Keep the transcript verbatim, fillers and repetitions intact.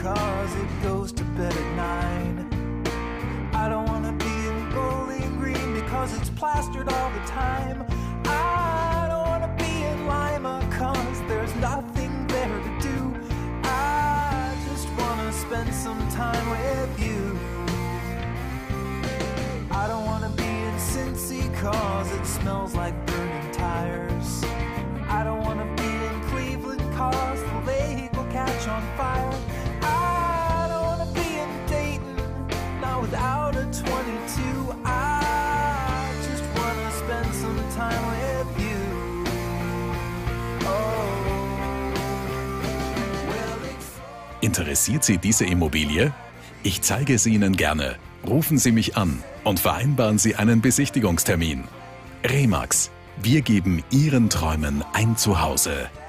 cause it goes to bed at nine. I don't wanna be in Bowling Green because it's plastered all the time. I don't wanna be in Lima cause there's nothing there to do. I just wanna spend some time with you. I don't wanna be in Cincy cause it smells like burning tires. I don't wanna be in Cleveland cause the lake will catch on fire. I don't wanna be in Dayton, not without a twenty-two. I just wanna spend some time with you. Oh. Well, Interessiert Sie diese Immobilie? Ich zeige es Ihnen gerne. Rufen Sie mich an und vereinbaren Sie einen Besichtigungstermin. Remax. Wir geben Ihren Träumen ein Zuhause.